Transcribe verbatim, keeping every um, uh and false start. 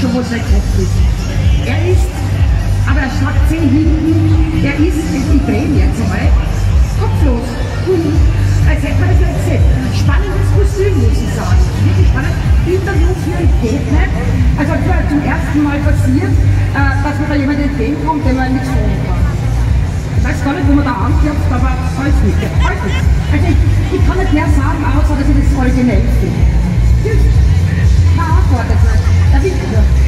so, wo sein Kopf ist. Er ist, aber er sagt zehn hinten, er ist, ich drehe ihn jetzt einmal, kopflos. Und als hätte man das nicht gesehen. Spannendes Kostüm, muss ich sagen. Wirklich spannend. Interview führen geht nicht. Also es war zum ersten Mal passiert, äh, dass mir da jemand entgegenkommt, dem man nichts fragen kann. Ich weiß gar nicht, wo man da anklopft, aber alles nicht. Alles nicht. Also ich, ich kann nicht mehr sagen, außer dass ich das originell finde. Tschüss. Kein Antwort. Der Winter.